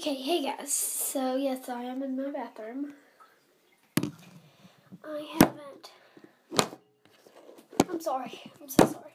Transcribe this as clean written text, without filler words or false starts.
Okay, hey guys. So yes, I am in my bathroom. I'm sorry. I'm so sorry.